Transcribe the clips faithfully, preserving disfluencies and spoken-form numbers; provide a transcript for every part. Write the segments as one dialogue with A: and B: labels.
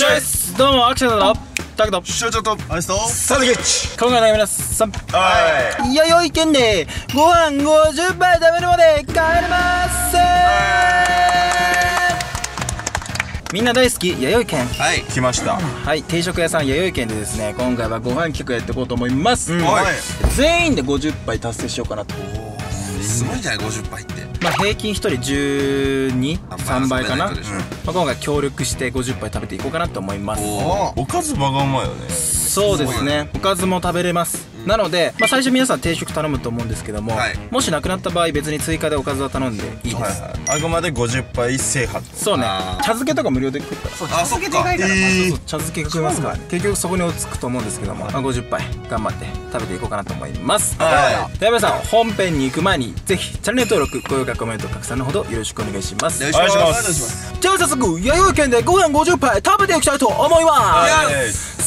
A: 緒です。どうもアクションのタクト
B: 所長とアイスとサルゲッチ。
A: 今回の皆さん、
B: はい。
A: 弥生県でご飯ごじゅっぱい食べるまで帰れません。みんな大好き弥生県。
B: はい、来ました。
A: はい、定食屋さん弥生県でですね、今回はご飯企画やっていこうと思います。
B: はい。
A: 全員でごじゅっぱい達成しようかなと。
B: すごいんじゃないごじゅっぱいって。
A: まあ平均ひとりじゅうに、さんばいかな。まあ今回協力してごじゅっぱい食べていこうかなと思います。
B: おかず場がうまいよね。
A: そうですね、おかずも食べれます。なので、まあ、最初皆さん定食頼むと思うんですけども、はい、もしなくなった場合別に追加でおかずは頼んでいいです。はいはい、
B: あくまでごじゅっぱい制覇。そうね、茶
A: 漬けとか無料で食うから。そう、茶漬けでかいから、茶漬け食いますから、ね、結局そこに落ち着くと思うんですけども、まあ、ごじゅっぱい頑張って食べていこうかなと思います。はい、では皆さん本編に行く前にぜひチャンネル登録、高評価、コメント拡散のほどよろしくお願いします。お願いします。じゃあ早速弥生県でご飯ごじゅっぱい食べていきたいと思います。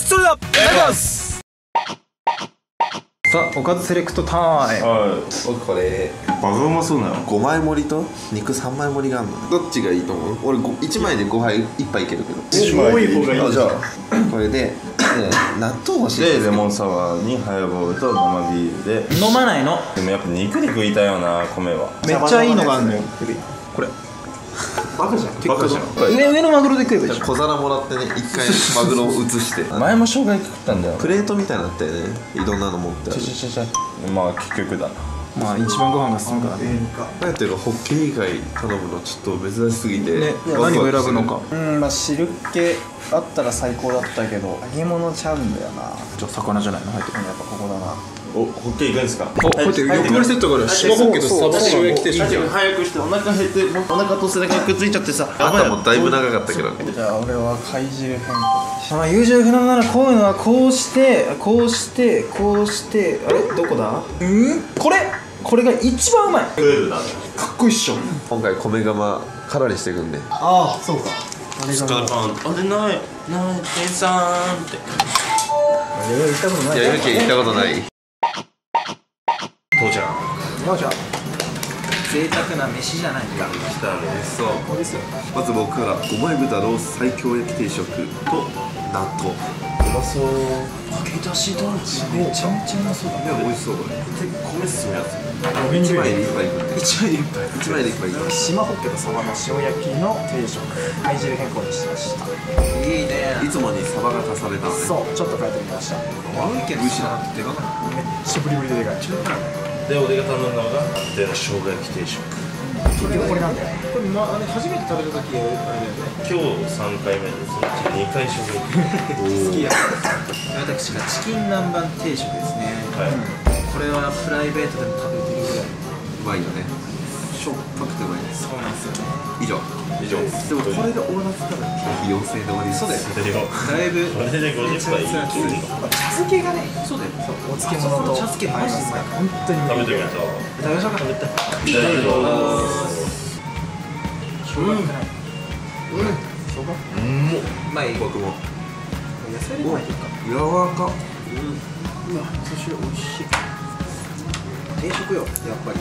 A: それではいただきます。さあ、おかずセレクトタイム。
C: はい、僕これバカうまそうなのごまい盛りと肉さんまい盛りがあるの。どっちがいいと思う？俺いちまいでごはいいっぱいいけるけど、
B: いちまい多い方がいい。
C: じゃあこれで納豆欲しい
B: でレモンサワーにハイボールと生ビールで。
A: 飲まないの。
B: でもやっぱ肉で食いたいよな、米は。
A: めっちゃいいのがあるのよ。これ
C: バカじゃん。バカじゃん。
A: 上上のマグロで食えばいいじゃん。
C: 小皿もらってね、一回マグロを移して
B: 前も生姜焼き食ったんだよ。
C: プレートみたいになったよね、いろんなの持ってある。
B: ちょちょちょまあ結局だな。
A: まあ一番ご飯が進むからね。
C: なんていうかホッケ以外頼むのちょっと珍しすぎて、
A: ね、何を選ぶのか。
D: うん、まあ汁気あったら最高だったけど揚げ物ちゃうんだよな。
A: じゃあ魚じゃないの入ってくる。やっぱここだな。
B: お、ホッケいくんですか。
A: お、こうやって欲張りセットがある。島ホッケとサバ塩焼き定食。
C: 早くしてお腹減ってお腹と背中くっついちゃってさ。あんたもだいぶ長かったけど。
D: じゃあ俺は貝汁変更。
A: まあ優柔不断ならこういうのはこうしてこうしてこうしてあれどこだ？うんこれこれが一番うまい。
B: クールだね。
A: かっこいいっしょ。
C: 今回米釜カラリしていくんで。
D: ああそうか。
B: あれがあれないない店さんって。
D: いや行ったことない。
C: いや行ったことない。
B: 父ちゃん。
D: よっしゃ。
A: 贅沢な飯じゃないか。
C: 来たね。そう。まず僕からごまい豚ロース最強焼き定食と納豆。うまそう。
A: 揚げ出し団地めちゃめちゃうまそうだね。
C: 美味しそうこれ。米進むやつ。
D: 一
C: 枚で一杯いくんで。
A: 一枚で一杯。
C: 一枚で一杯いく。
D: 島ホッケとサバの塩焼きの定食。貝汁変更にしました。
A: いいね。
C: いつもにサバが足されたのね。
D: そう、ちょっと変えてみました。
A: ワンケン牛なんてでかくない？
D: めっちゃブリブリででかい。
B: で、俺が頼んだのがで生姜焼き定食。
D: 結局これなんだよ。
A: これまあね初めて食べた時あれだよね。
B: 今日さんかいめです。にかい生姜焼き。
A: 好きや。私がチキン南蛮定食ですね。
B: はい。
A: これはプライベートでも食べてるぐらい。
C: うまいよね。しょっぱくてうまいね。
A: そうなんですよ。
C: 以上。
B: 以上。
C: でもこれで終わらせたら費用制で終わり。そうだよ。
A: だいぶ。
B: これでごじゅっぱいいけるの。
A: 茶漬けがね。そうだよ。
D: お漬物と
A: 茶漬けマジうまい。
D: 本当に
B: 食べてみた。
A: 食べましょうか。食べた。
B: いただきます。
A: うん。うん。そうか。
B: うん。
A: うまい。
C: 僕も。
A: 野菜でうまいというか。
C: 柔らか。
A: うん。うわ、味噌汁美味しい。定食よ、やっぱり。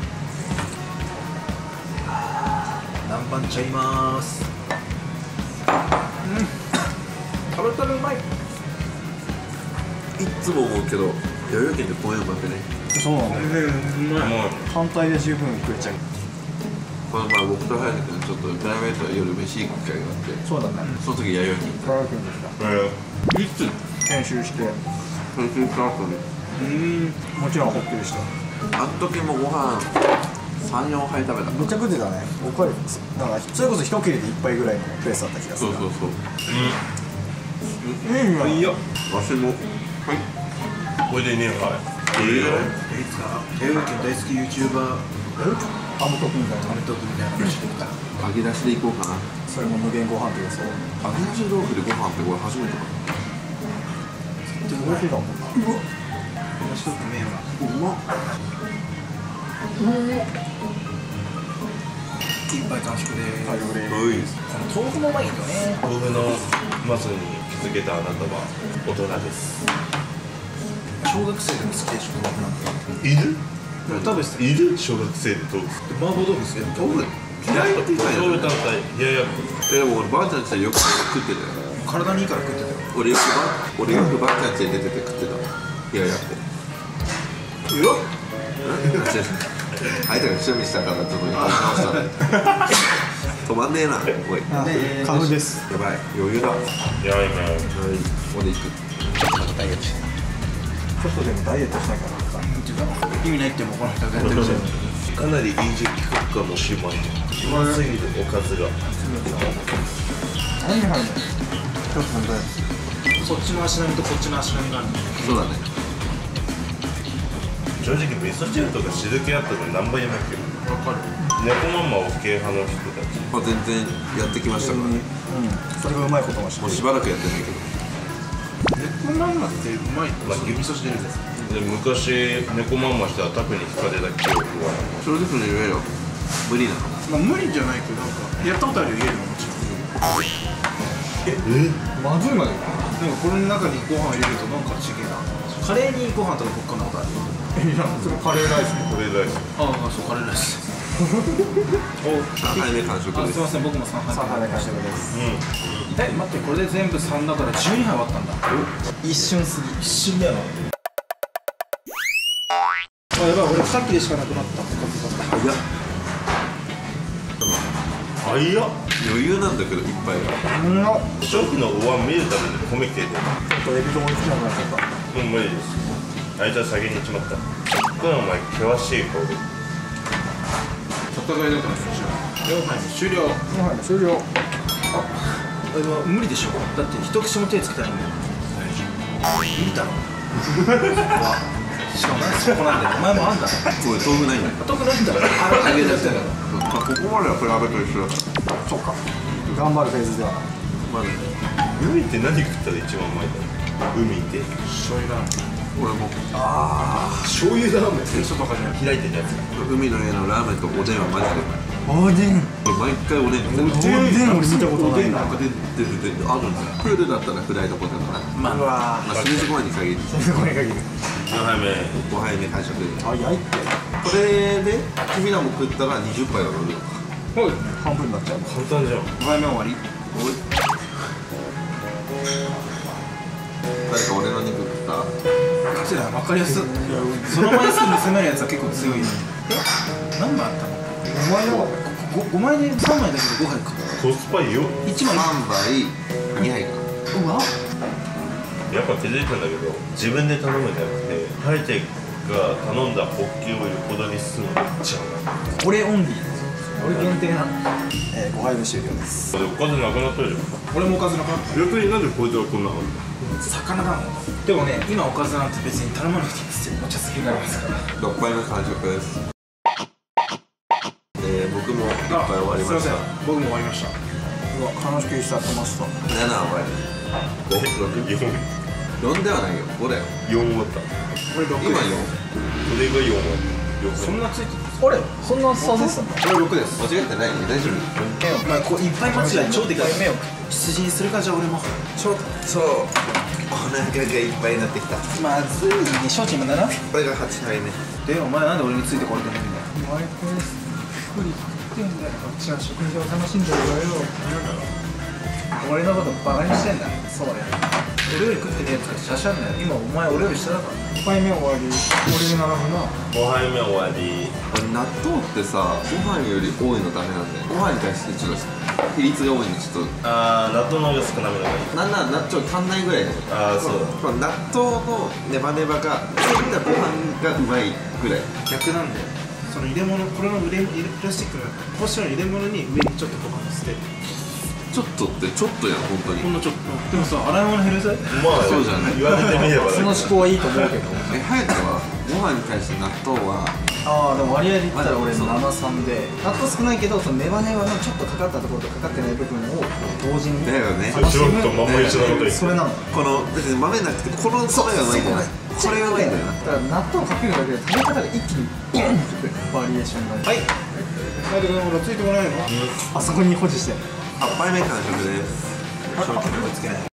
A: 南蛮ちゃいます。うん。タルタルうまい。
C: いつも思うけど弥生県で米うまくね。
D: そうなんだよ。
A: うまい。
D: 単体で十分食えちゃう。
C: この前僕と早瀬君ちょっとプライベートで夜飯行く機会があって、
D: そうだね。
C: その時弥生県
D: プライベートでした。
C: いつ
D: 編集して
C: 編集した後で、
D: うんもちろんホッケでした。
C: あの時もご飯さん、よんはい食べた。
D: めっちゃ食ってたね。僕はなんかそれこそ一切れで一杯ぐらいのペースだった気がする。
C: そうそうそう。
D: うんうん
C: いいよ。わしも。はい。
B: これでね、はい。
C: いいよ。
A: いつか弥生県大好き YouTuber
D: アムトクみたいな。
A: アメトークみたいな話してきた。
C: 揚げ出しでいこうかな。
D: それも無限ご飯ってやつを。
C: 揚げ出し豆腐でご飯ってこれ初めてかな。
D: 美味しいかも。
A: うわ。面白くねえわ。
C: うまっ。
A: いっぱい完食でーす。
D: 大量で。
C: おい。
A: この豆腐もうまいよね。
B: 豆腐のうまさに気づけたあなたは大人です。
A: 小学生でも好きでしょ、豆腐なんて。
B: いる？
A: 食べてた。
B: いる？小学生で豆腐。
A: 麻婆豆腐好き。
C: 豆腐嫌いって言ったんや
B: 豆腐単体、冷ややっこ。
C: え、でも俺ばあちゃんちでよく食ってたよ。
A: 体にいいから食ってたよ。
C: 俺よくば俺よくばっかち出てて食ってた。いやいやって
A: いや
C: 相手がくしゃみしたからちょっと直したね止まんねえな。おい
D: 花粉です。
C: やばい余裕だ。
B: やばいな。
C: 俺行く。
D: ちょっとダイエットちょっとでもダイエットしなきゃな。
A: 意味ないってもこの人がやってるじゃん。
B: かなりいい時期効くかもしれない。うますぎるおかずが。
D: 何が入るの？ちょっと本当です。
A: そっちの足並みとこっちの足並みがある。
C: そうだね。
B: 正直味噌汁とか汁気あったら何倍やめてる。
A: わかる。
B: 猫まんま OK 派の人たち。
C: まあ全然やってきましたからね。
D: それがうまいことも知ってる。
C: もうしばらくやってないけど。
A: 猫まんまってうまい。まあ味噌汁です。
B: で昔猫まんましたらタクに惹かれた記憶は。
C: それでも言えよ。無理なの。
A: まあ無理じゃないけどなんかやったことあるよ家でももちろん。
B: え？
D: まずいまで。
A: なんかこれの中にご飯入れるとなんか違えな。カレーにご飯とかぶっかんだことある。
D: いや、それカレーライスね。
B: これ大好き。
A: ああそうカレーライス。
C: さんはいめ完食
A: あ
C: ですす。
A: いません僕も三杯。
D: 三杯目完食です。
B: う
A: え待ってこれで全部三だから十二杯終わったんだ。
D: 一瞬過ぎ。
A: 一瞬だよな。あやばい俺さっきでしかなくなった。
C: いや
B: ん。あいや。
C: 余裕なんだけどいっぱいが。
D: うん。
B: 初期のお椀見るために米系で。
D: ちょっとエビと追いつきなくなっちゃった。
B: もう無理です。あいつは先に行っちまった。これお前険しい顔で。
A: 戦いだったんですよ。四杯目終了。
D: ご飯終了。
A: あれは無理でしょ。だって一口も手つけたらいいんだよ。無理だろ。しかもなんでそこなんだよ。お前もあんだろ。
C: これ豆腐ないんだよ。
A: 得ないんだろ。あげだったら。
C: まあここまでは比べと一緒だから。
D: そうか。頑張るフェーズでは。
C: まだね。
B: 海って何食ったら一番うまいだろう。海って
A: 醤油ラーメン。
C: 俺も
A: 醤油ラーメンってちょっとわかんない。
B: 開いてるやつが。
C: 海の家のラーメンとおでんはマジでうまい。
D: おでん。
C: これ毎回おでん出てる。
D: おでん俺見たことないな。
C: なんか出てる出てるあるんだよ。プールだったらフライドポテトだな。
A: ま
D: うわ
C: まあ清水ご飯に限り
D: すごい限る。
B: 四杯目。
C: ごはいめ完食。
D: あ、焼いて。
C: これで君らも食ったらにじゅっぱいは乗るのか。
A: はい。
D: 半分になっちゃう。
B: 簡単じゃん。
A: ご杯目終わり。
C: おい誰か俺の肉食った。
A: 勝ちだ分かりやすい。その枚数盗めるやつは結構強い。何枚あったの？
D: お前の
A: ごご枚で三枚だけどご杯か。
B: コスパいいよ。
A: 一枚。
C: さんばいにはいかな。
A: うわ。
B: やっぱ気づいたんだけど、自分で頼むんじゃなくて、ハイテクが頼んだホッケを横取りするのが一番うまい。
A: 俺オンリー。俺限定なの。
D: えー、ごはいめ終了です。
B: これおかずなくなったじゃん。
A: 俺もおかずなくなった。
B: 逆になんでこいつはこんなの？
A: 魚だもん。でもね今おかずなんて別に頼まなくていいですよ。お茶漬けになりますから。
C: ろっぱいめ完食です。えー、僕もいっぱい終わりました。
A: 僕も終わりました。
D: うわ、悲しくしちゃってました。
C: なな終わり。
B: え、ろく、よん、
C: よんではないよ。ごだよ。
B: よん終わった。
A: 俺六。
C: 今よん。
B: これがよん終わった。
A: そんなついてる。
D: あれ、そんな差でしたんだ。
A: 俺六です。
C: 間違ってない？大丈夫？
A: お前こういっぱい間違い超でかい。
D: 目を
A: 羊にするかじゃあ俺も。
C: ちょっとお腹がいっぱいになってきた。
A: まずいね。承知今なな。
C: これがはちはいめ。
A: でお前なんで俺についてこれてないんだよ。
D: お前これ福利食ってんだよ。こっちは食事を楽しんでるわよ。俺のことバカにしてんだ。そうや。
A: 俺より食ってねえやつがしゃしゃんだよ。今お前俺より下だから。
D: ごはいめ終わり。俺で並ぶな。
B: ごはいめ終わり。
C: 納豆ってさ、ご飯より多いのダメなんだよ。ご飯に対してちょっと比率が多いんでちょっと
B: あー、納豆の方が少なめのがいい。
C: なんなら納豆足んないぐらいだよ。
B: あー、そうだ。
C: この納豆のネバネバがみんなご飯がうまいぐらい。
A: 逆なんだよ。その入れ物これの入れ入れプラスチックのこうしたら入れ物に上にちょっとご飯を捨てる。
C: ちょっとってちょっとやん本当に。
A: ほんのちょっと。でもさ洗い物減るぜ。
B: まあ、
C: そうじゃない
B: 言われてみればだけど。
D: その思考はいいと思うけど。
C: え、隼人はご飯に対して納豆は
D: ああ、でも割合で言ったら俺ななさんで、納豆少ないけどそのネバネバのちょっとかかったところとかかってない部分を同時に
C: だよね。
B: それちょっとまんま一緒なこと言って
D: それなの。
C: この別に豆なくてこの米がうまいんだよな。これがうまいんだよな。
D: だから納豆をかけるだけで食べ方が一気にボンってバリエーションが。
A: はい。なんで俺ついてこないの？
D: あそこに保持して。
C: はっぱいめ完食です。
A: 正気のつけない。
C: は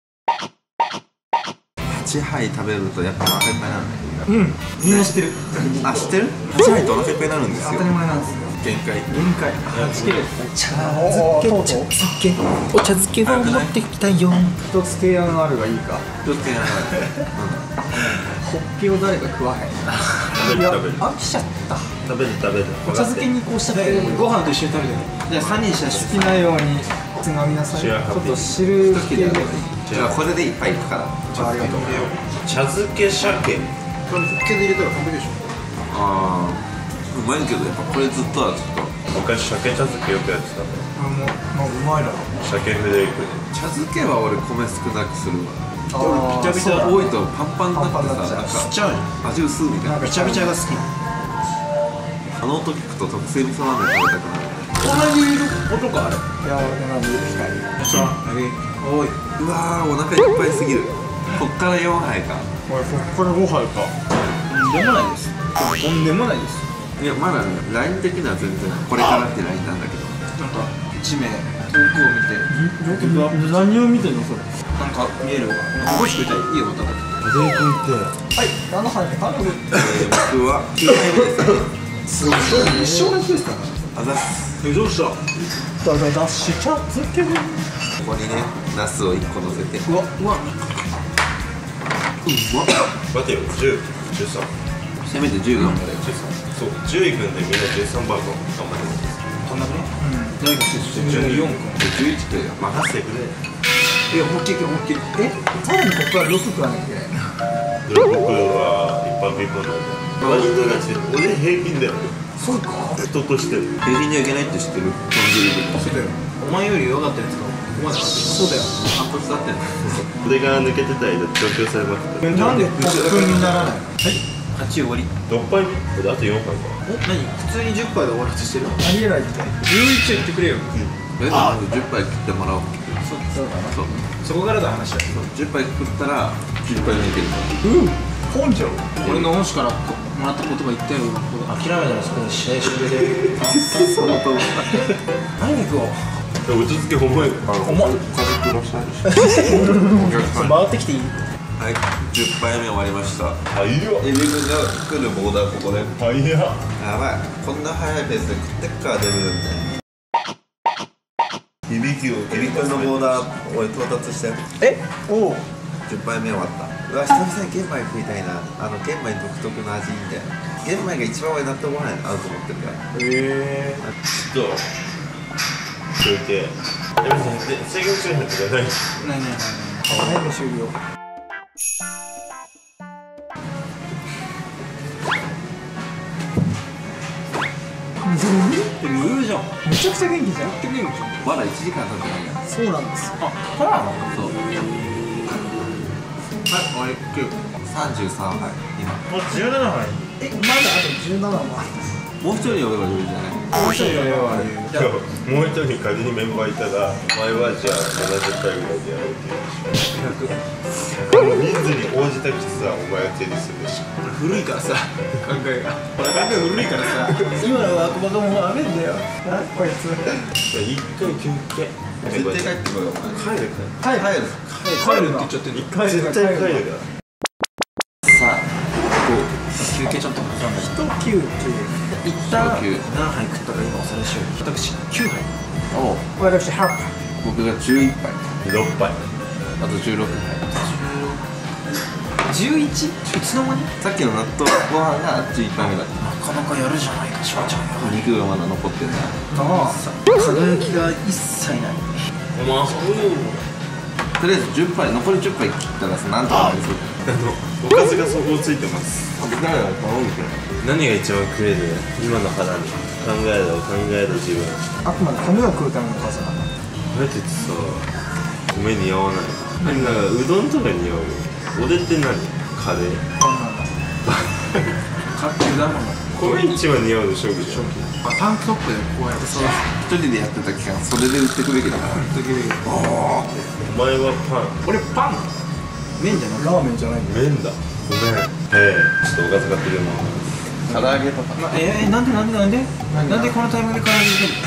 C: ちはい食べるとやっぱお腹いっぱいなんだよ。
D: うん。みんな知ってる。
C: あ、知ってる？はちはいとお腹いっぱいになるんですよ
D: 当た。り前なんですよ。
C: 限界
A: 限界はち切れ茶漬けお茶漬けお茶漬けを持ってきたよ。
D: 一つ提案あるがいいか。
C: ちょっとやばい
D: ホッケを誰か食わへん。
B: 食べる食べる
D: 飽きちゃった。
B: 食べる食べる
D: お茶漬けにこうしたくて
A: ご飯と一緒に食べてる。じゃあさんにんしたら
D: 好きなようにつまみなさい。ちょっと汁気で。
C: じゃあこれでいっぱいいくから。
D: ありがとう。
B: 茶漬け鮭
A: これホッケで入れたら完璧でしょ。
C: ああうまいけどやっぱこれずっとはちょっと
B: 昔鮭茶漬けよくやってたの。
D: あもうまあうまいだろ。
B: 鮭フレークで
C: 茶漬けは俺米少なくするわ。
D: あ
C: びちゃびちゃ多いとパンパンになってさ、なんか
A: しちゃうじゃん。
C: 味薄みたいな。
A: びちゃびちゃが好き。
C: あの音聞くと特製味噌ラーメン食べたくなる。
A: こんなにいることかあれ。
D: いや俺なんで光。
A: さあ、おい。
C: うわーお腹いっぱいすぎる。こっからよんはいか。
D: 俺こっからごはいか。
A: とんでもないです。とんでもないです。
C: いやまだねライン的には全然これからってラインなんだけど。
A: なんか一名遠くを見て
D: 何を見てんのそれ。
A: なんか見えるわ。ここしかいたいいよ。また。
B: フレークいって
D: はい何のはいか。
C: えー、僕はきゅうはいめですね。
D: すごい一生の人ですから。
C: あざっす。
A: えどうした。
D: だだだし茶漬け。
C: ここにねナスをいっこ乗せて。
A: うわうわ。
B: 待てよじゅう、じゅうさん
C: せめてじゅう頑張れよ。
B: じゅうさんそうじゅういくんでみんなじゅうさんばんの頑張って
A: こんなくね。誰かしてじゅうよんくん。
C: じゅういちくれよ。
B: 任せてくれ
A: いやホッケーホッケー。
D: えさらにここからろく食わなきゃいけない。
B: 僕は一般ピーポンなんで割とガチで俺平均だよ
D: そうか。
B: 人としてる
C: 平均にはいけないって知ってる？豚汁で。
A: そうだよ。お前より弱かったやつがここまで。そうだよ。
C: 半年経ってんの。
B: 俺が抜けてた間調教されまくって
D: なんで特訓にならない。
A: はち終わり。
B: ろっぱい俺あとよんはいか
A: お何普通にじゅっぱいで終わりしてる。
D: ありえないって。
A: じゅういち言ってくれよ。
C: えまずじゅっぱい食ってもらおう。
A: そ
D: そうだな。
C: そう
A: そこからだ話だ。
C: じゅっぱい食ったらじゅっぱい抜ける。
D: うん。根性。
A: 俺の恩師からこもらった言葉言ったよ。諦めたらそこで試合終了で。
C: そのとおり。
A: 何肉を。
B: お茶漬け重い
A: 重い。
C: 家族いらっしゃるし。
A: 回ってきていい。
C: はいじゅっぱいめ終わりました。
B: はいよ
C: エビ君が来るボーダーここで。
B: はいや
C: やばいこんな速いペースで食ってっからデビューね。
B: 響きを
C: エビ君のボーダー俺到達して
D: えおお。
C: じゅっぱいめ終わった。うわ久々に玄米食いたいな。あの玄米独特の味みたいな。玄米が一番俺納豆ご飯に合うと思ってるから。
D: ええ。
B: ちょっと休憩え別に制限中なんてじゃない
A: ないないないない。
D: はい終了。
A: でも言うじゃん。
D: めちゃくちゃ元気じゃん。
A: ってくれるじゃん。
C: まだいちじかん経ってないやん。
D: そうなんです。
A: あ、そうなの。
C: そう
A: はい終わり。
C: さんじゅうさんはい今。
B: もうじゅうななはい
D: えまだあとじゅうななもある。
C: もう一人俺が余裕じゃない。
D: もう一人やればいい。
B: じゃあもう一人仮にメンバーいたら前はじゃあななじゅっかいぐらいでやろうっていう人数に応じたきさお前が手にするでしょ
A: 古いからさ、考えが。俺考え古いからさ。今のワークバカもうあめんだよ。
D: あこいつ。
B: 一回休憩
C: 絶対帰ってこいよお前。
B: 帰る
C: 帰る。
A: 帰るって言っちゃってる。
B: 帰る絶対帰るから
C: さあ
A: 休憩ちょっと挟んだ。
D: 一休憩。
A: 一旦
C: 初級
A: 何杯食ったか今おさらいしよう。私きゅうはい。
C: おう
D: 私はっぱい。
C: 僕がじゅういっぱい
B: ろっぱい
C: あとじゅうろくはい。
A: じゅういち？いつの間に？
C: さっきの納豆ご飯がじゅういっぱいめだった。
A: なかなかやるじゃないか、しょうちゃんよ。
C: 肉がまだ残ってるな。
D: なあ。
A: 輝きが一切ない。
B: お前あそこに
C: とりあえずじゅっぱい残りじゅっぱい切ったらさなんとかなりそう。
B: あのおかずがそこついてます
C: 僕だから頼むけど。
B: 何が一番食える今の腹に考えろ考えろ自分
D: あくまで米を食うための数なんだ。
B: こうやってさ米似合わないなんかうどんとか似合うよ俺って何カレー
D: こんなんだ。
A: か果物。
B: 米一番似合うでしょう
A: あ、タンクトップでこうやってさ。
C: 一人でやってた期間それで売ってくべきだから。
B: お前はパン
A: 俺パン。麺じゃなくて。
D: ラーメンじゃないんだよ。
B: 麺だごめんええちょっとおかず買ってくれます
C: 唐揚げとか。
A: まえー、なんでなんでなんで
D: 何
A: なんでこのタイミングで唐揚げ入れてる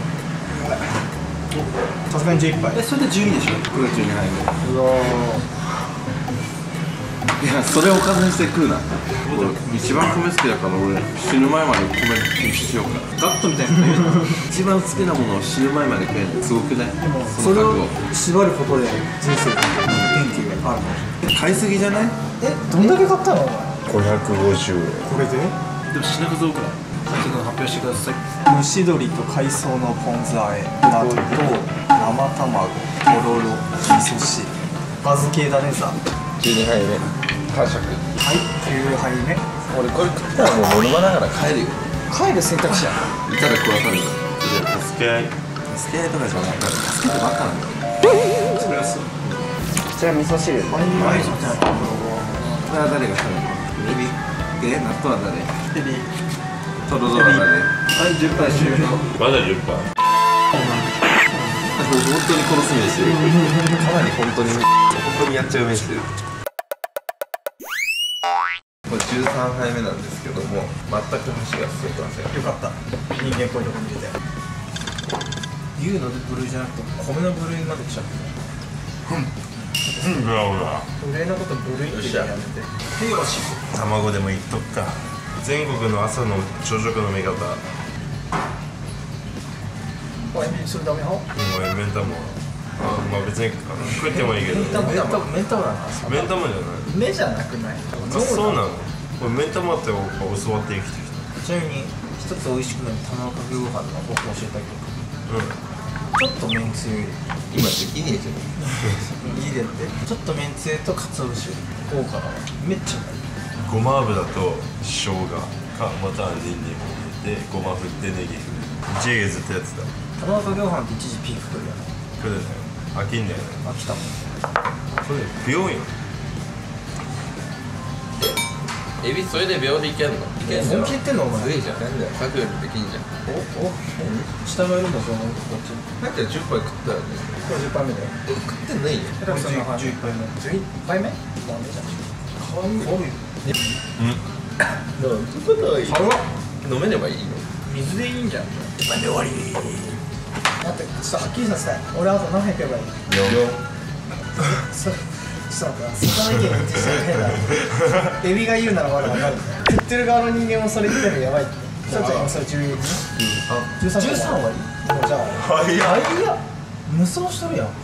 D: さすがにじゅういっぱい。
A: え、それでじゅうにでしょ。
C: これじゅうにはいめ。
D: うわ
C: いやそれをおかずにして食うな。俺一番米好きだから俺死ぬ前まで米禁止しようか。
A: ガットみたいなの
C: 一番好きなものを死ぬ前まで食えるのすごくない？
D: でも
C: その
D: それを
C: 覚悟
D: 縛ることで人生の元気があるの。
C: 買いすぎじゃない？
D: え、どんだけ買ったのお前？
B: ごひゃくごじゅうえん。
D: これで
A: でも品数多くない？先ほど発表してください。
D: 蒸し鶏と海藻のポン酢和え、納豆、生卵、とろろ、味噌汁。バズ系だねさ。
C: じゅうにはいめ完食。
D: はい、きゅうはいめ。
C: 俺これ食ったらもうノルマながら帰るよ。
D: 帰る選択肢や
C: いたら食わされる。
B: 助け合い。
C: 助け合いとかじゃないから助けてばっかなんだよ。
A: それはそう。
D: こちら味噌汁。はい、はい、
C: これは誰が食べるの？エビ。で納豆は誰？
D: エビ。
C: とろろは誰？
D: はい、じゅっぱい終了。
B: まだじゅっパー。
C: 本当に殺す目してる。かなり本当に本当にやっちゃう目してる。これじゅうさんはいめなんですけども全く箸が進んでません。
D: よかった。人間っぽいとこ見れて。
A: 牛の部類じゃなくて米の部類まで来ちゃって
B: うん、うわうわ。
D: 俺のこと部類ってやめて。
A: 手がし
B: 卵でもいっとくか。全国の朝の朝食の味方。
D: おい、それダメよ。
B: うん、俺、目ん玉。あ、まあ別に食ってもいいけど。
A: メンタモメンタモなの？
B: 目ん玉じゃない。
D: 目じゃなくない？
B: そうなの。俺、目ん玉って教わって生きてき
A: ちなみに一つ美味しくなる卵かけご飯の方法を教えてあげる。
B: た。
A: ちょっとめんつゆ入れ
C: 今できねえじゃん。
A: 入れてちょっとめんつゆと鰹節効果がめっちゃうまい。
B: うん。ごま油と生姜か、またはニンニク入れて、ごま振ってネギ振る。ジェイずっとやってた。
A: 卵かけご飯って一時ピーク来るよね。
B: これだよ。飽きんだよね。
A: 飽きたもん。
B: これ、秒よ。
C: エビそれで秒でいけんの？いけん
A: 本気言ってんのお前。
C: すげえじゃん。なんだよ。さっきよりできんじゃん。
A: おお下がいるんだぞこっちに。
C: さっきはじゅっぱい食ったよね。
D: これじゅっぱいめだよ。
C: 俺食ってないよ。
D: だからその
A: じゅういっぱいめ。
D: じゅういっぱいめ？なんでじゃん。
A: かわいい。かわいい。
B: うん。
C: だから食べたらいい。飲めればいいの。
A: 水でいいんじゃん。一杯で終わり。
D: 待って、ちょっとはっきりさせたい。俺あと何杯食えばいい？
C: よ。
D: そちょっと待って、その意見一致してる変だ。エビが言うならまだわかる。食ってる側の人間もそれ言ってるのやばいって。ちょっと今それじゅうに、じゅうさん
A: じゅうさん割。
D: もうじゃあ、
B: 早い。
A: あいや無双しとるやん。
D: ちょっ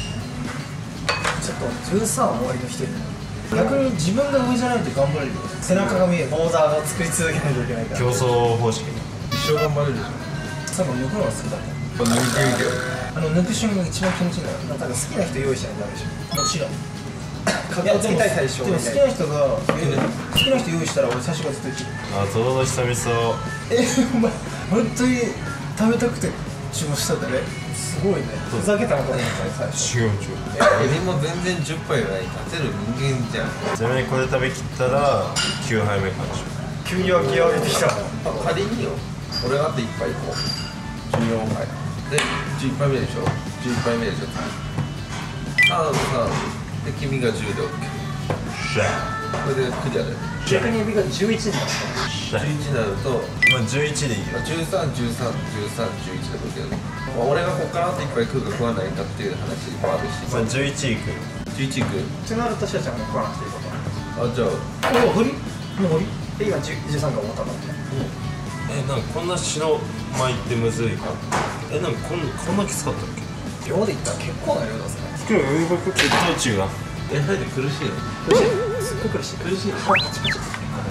D: とじゅうさん終わりの人いる。
A: 逆に自分が上じゃないと頑張れるよ。
D: 背中が見える。ボーダーを作り続けないといけないから。
B: 競争方式。
C: 一生頑張れるじゃん。
A: 多分抜くのが好きだね。
C: これ抜いてるけど。
A: あの抜く瞬間が一番気持ちいいんだよ。
D: だから好きな人用意しないとダメでしょ。
A: もちろん。
D: かっこつけたい対象
A: でも好きな人が好きな人用意したら俺最初からずっと言ってる。
B: あ、とろろした味噌。
A: えお前本当に食べたくて注文したんだね。
D: すごいね。ふざけたのかと思ったね最初。
B: 違う違う。
C: エビも全然じゅっぱいぐらい立てる人間じゃん。
B: ちなみにこれ食べきったらきゅうはいめ完食。
D: 急に湧き上げてきた。
C: 仮によ。俺があといっぱい行こう。じゅうよんはい。で、じゅういっぱいめでしょ。じゅういっぱいめでしょ。サードサード。で、君がじゅうで OK。
B: シャー。
C: これでクリアだよ。
D: 逆にエビがじゅういちになった。
B: シャー。
C: じゅういちになると、
B: まあじゅういちでいいよ。
C: まあ、じゅうさん、じゅうさん、じゅうさん、じゅういちでもいいけど、まあ、俺がここからあといっぱい食うか食わないかっていう話もあるし、
B: まあじゅういちいく。
C: じゅういちいく。
D: ってなるとシャちゃんが食わなくていいこと。
C: あ、じゃあ、
A: もう振りもう振り
D: で今じゅうさんが終わったんだもんね。
B: え、なんかこんな白米ってむずいか。え、なんかこんこんなきつかったっけ？
D: 量で言ったら結構な量だぜ。
A: 作る余裕がく
B: 血糖値が。
C: え、入って苦しいの？
D: 苦しい。すっごい苦しい。苦しい。パチパチ。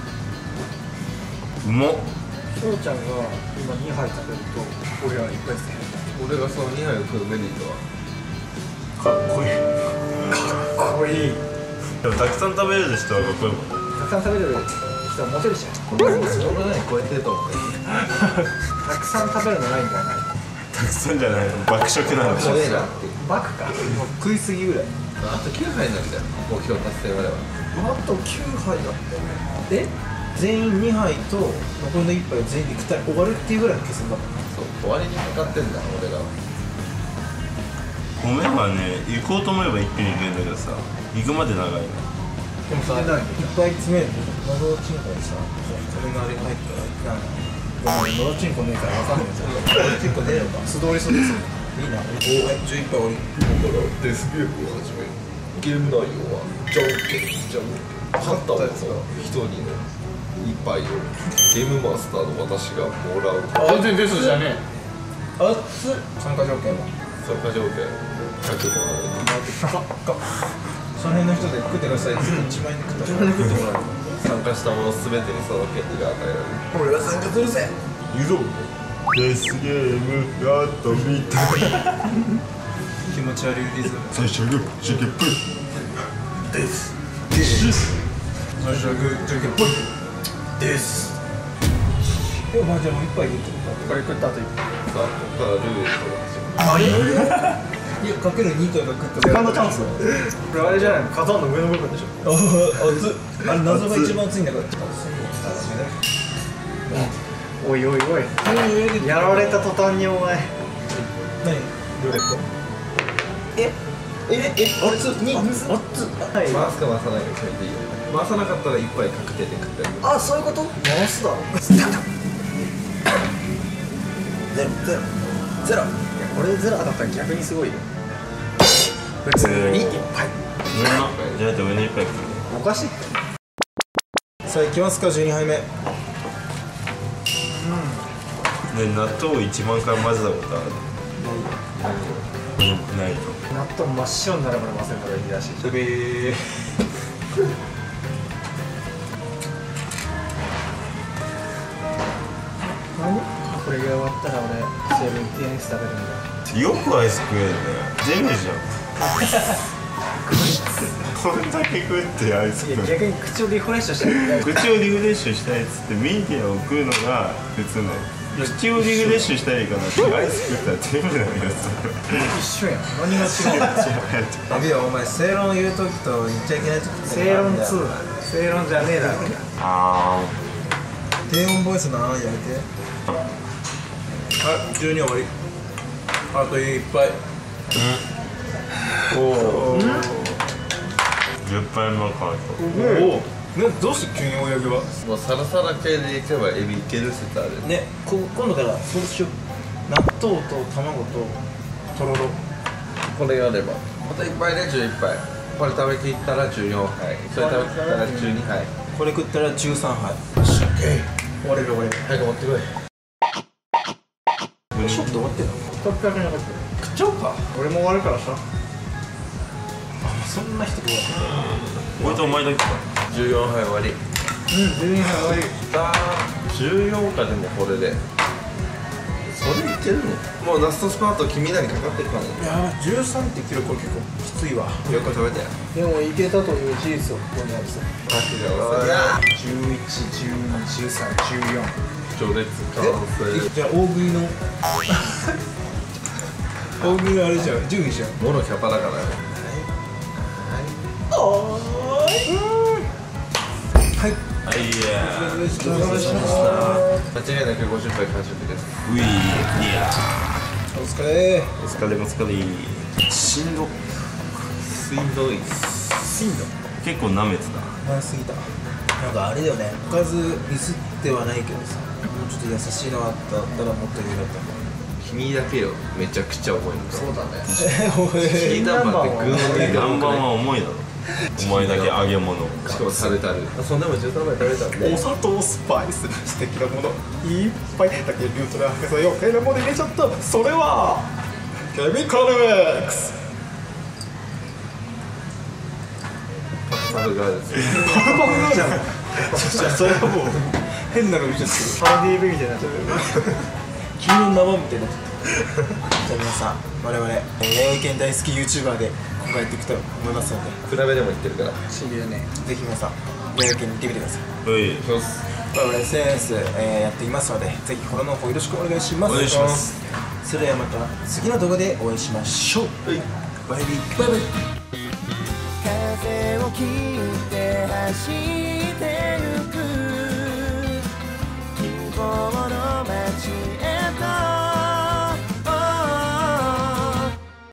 B: うまっ。
D: 翔ちゃんが今にはい食べると俺はいっぱいですね。
C: 俺がそのにはいを食うメリットは
B: かっこいい。
D: かっこいい。
B: でもたくさん食べれる人はかっこいいもんね。
D: たくさん食べれる人はモテるじゃん。
C: これしょうがない超えてると思って
D: たくさん食べるのラインがない。
B: たくさんじゃないの。爆食なんでしょ。
C: 怖えなっていう。
D: バクか。もう食いすぎぐらい。
C: あときゅうはいなんだよ、目標達成までは。
D: あときゅうはいだったよね。え？
A: 全員にはいと残りのいっぱいを全員で食ったら終わるっていうぐらいの決戦だもん。
C: そう、終わりにかかってんだ俺が。
B: 米はね、行こうと思えば一気に行けるんだけどさ、行くまで長いの。
A: でもさ、いっぱい詰めるとのどちんこにさ、これがあれが入ったらなんかごめん、のどちんこねえからわかんないじゃん。のどちんこ出れば素通りそうですよ。いいな。おお、じゅういっぱい終わり。
C: だからデスゲームを始める。ゲーム内容はじゃんけんじゃんけん。 勝ったやつが一人の一杯をゲームマスターの私がもらう。
D: 全然ですじゃねえ。あっつ。参加条件は
C: 参加条件ひゃくまん
A: その辺の人で食ってくださいっていちまん円で食ってもらう。
C: 参加したものすべてにその権利が与えられる。
D: 俺は参加するぜ。
B: 言うぞデスゲームやっと見た
A: 気持ち悪いリズム。
B: 最初のジュケプ
A: です最初はグージュケポイですえ、まあじゃあもう一杯でいいってことこれ食った後一杯。
C: さあ、ここからルーレットが始まる。
A: あれいや、かけるにとか食った
D: セカンドチャンス。これあれじゃないの、火山の上の部分でしょ。
A: ああ、熱っあれ謎が一番熱いんだから。
D: おいおいおい、やられた途端にお前
A: 何
D: ルーレット。
A: えええ熱っに熱っはい
C: 回すか回さないか決めていいよ。回さなかったら一杯確定で食ってやる。
D: あ、そういうこと。回すだろ。
A: ゼロゼロゼロ。
D: これでゼロ当たったら逆にすごいよ。
A: 普通に一杯。
B: じゃあ上に一杯食う
D: おかしい。
A: さあ行きますか、じゅうにはいめ。
B: ね、納豆いちまん回混ぜたことある？ないと。
D: 納豆真っ白になるまで混ぜるのがいいらしい。
A: 食べー
D: 何？これが終わったら俺セブンティーンアイス食べるんだ。
B: よくアイス食えるね。ジェネじゃんこんだけ食ってアイス
D: いや、
B: 食う。
D: 逆に口をリフレッシュしてる。
B: 口をリフレッシュしたいっつってミンティアを食うのが普通ね。口をリフレッシュしたいかなってアイス食ったら全部なんだよ。
D: 一緒やん。何が違うの？
A: エビはお前正論言うときと言っちゃいけないとき
D: 正論ツー。正論じゃねえだろ。
B: あ
A: 低音ボイスなやめて。はい、じゅうに終わり。あといっぱい。
B: おお。じゅっぱいもか。
A: おお。ね、どうして急に追い上げは。
C: もうサラサラ系でいけばエビいける説ある。
A: ね、こ今度からそうしよう。納豆と卵ととろろ。
C: これやればまたいっぱいでじゅういっぱい。これ食べきったらじゅうよんはい。それ食べきったらじゅうにはい。
A: これ食ったらじゅうさんはい。よっしゃ、オッケー。終われる終われる。
C: 早く持ってこい。
A: ちょっと終わってんの。
D: トップなかった。
A: 食っちゃおうか。
D: 俺も終わるからさ。
A: そんな人いるわ。
B: これとお前だけか。
C: じゅうよんはい終わり。
D: うん、じゅうにはい終わり。
C: あーじゅうよんかでもこれでそれいけるの？もうラストスパート君らにかかってるからね。
A: いやー、じゅうさんって記録は結構きついわ。
C: よく食べて。
D: でもいけたという事実をここにあるさ。
A: じゅういち、じゅうに、じゅうさん、じゅうよん。
C: 序列完成。
A: じゃあ大食いの大食いのあれじゃん、順位じゃん。
C: モノキャパだからね。
A: はい。
B: はい、いや
A: よろしくお願いします。
C: 間違いなくごじゅっぱい完食です。
B: うい、いや
A: お疲れ。
B: お疲れお疲れ。しんど。
C: しんどい。
A: しんど。
B: 結構なめてた。
A: 長すぎた。なんかあれだよね。おかずミスってはないけどさ、もうちょっと優しいのあったらもっと余裕だったか
C: 君だけよ、めちゃくちゃ重いの。そうだね。
A: ら。おい。
C: チキン南蛮って具の上で
B: 南蛮は重いだろ。お前だけ揚げ物。
C: しかもタルタル。
A: そんでもじゅうさんばい食べたんで。
D: お砂糖スパイス素敵なものいっぱいだけどルートで博士は余計なもの入れちゃった。それはケミカル X。
C: タルガーです。
D: パクパクなんじゃん。
A: それはもう変なの見ちゃってる。
D: パーディーブイみたいになっちゃってる。
A: 君の生みたいになっちゃってる。じゃあ皆さん、我々弥生県大好き YouTuber で今回やっていくと思いますので、
C: 比べでも言ってるから。
A: 真理だね。ぜひ皆さん弥生県に行ってみてください。
B: うい。
C: そうっす。
A: 我々 エスエヌエス、えー、やっていますので、ぜひフォローの方よろしくお願いします。
B: お願いします。
A: それではまた次の動画でお会いしましょう。バイビーバイバイ。
E: 風を切って走る